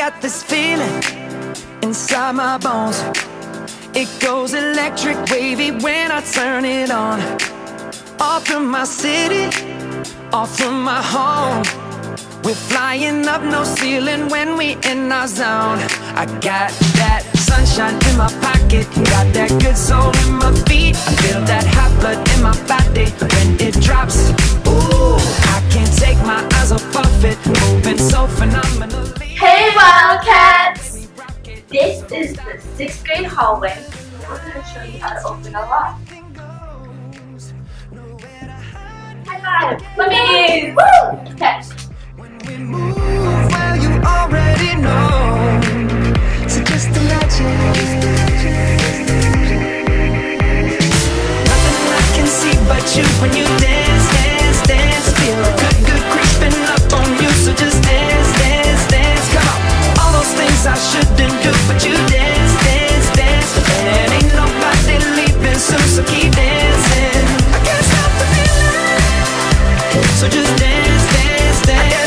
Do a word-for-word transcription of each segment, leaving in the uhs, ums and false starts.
got this feeling inside my bones. It goes electric wavy when I turn it on. Off from my city, off from my home. We're flying up, no ceiling when we in our zone. I got that sunshine in my pocket, got that good soul in my feet. I feel that hot blood in my body when it drops. Ooh, I can't take my eyes off of it, moving so phenomenally. Hey Wildcats! This is the sixth grade hallway. We're going to show you how to open a lock. High five! Puppies! Woo! Catch. We move, well you already know. So just imagine. Nothing I can see but you when you dance, dance, dance. Feel good, good creeping up on you. So just dance, dance, dance. Come on. All those things I shouldn't do, but you dance, dance, dance. And ain't nobody leaving soon, so keep dancing. I can't stop the feeling. So just dance, dance, dance.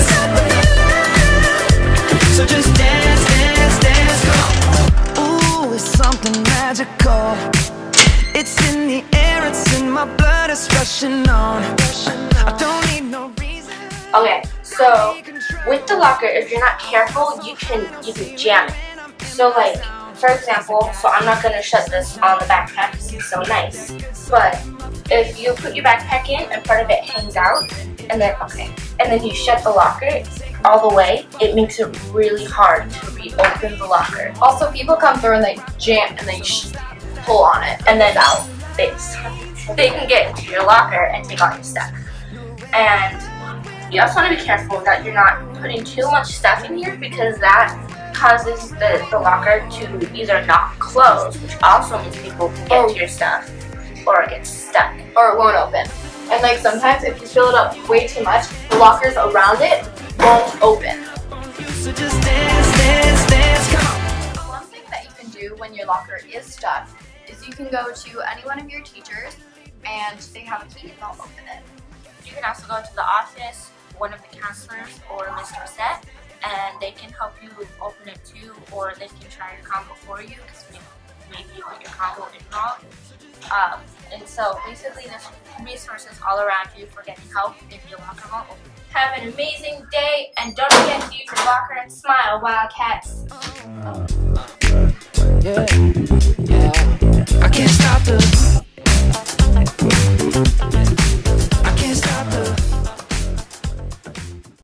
So just dance, dance, dance, come on. Ooh, it's something magical. It's in the air, it's in my blood, it's rushing on. I don't need no reason. Okay, so with the locker, if you're not careful, you can you can jam it. So like, for example, so I'm not gonna shut this on the backpack because it's so nice. But if you put your backpack in and part of it hangs out, and then okay, and then you shut the locker all the way, it makes it really hard to reopen the locker. Also, people come through and they jam and they sh pull on it, And then out, they, they can get into your locker and take all your stuff. And you also want to be careful that you're not putting too much stuff in here, because that causes the, the locker to either not close, which also means people can get Oh. to your stuff, or it gets stuck. or it won't open. And like sometimes if you fill it up way too much, the lockers around it won't open. So just dance, dance, dance, come on. One thing that you can do when your locker is stuck is you can go to any one of your teachers and they have a key and they'll open it. You can also go to the office, one of the counselors, or Mister Set, and they can help you open it too, or they can try your combo for you, because maybe you put your combo in wrong. Um, and so basically there's resources all around you for getting help if your locker won't open. Have an amazing day, and don't forget to use your locker and smile, Wildcats. Yeah, yeah. I can't stop the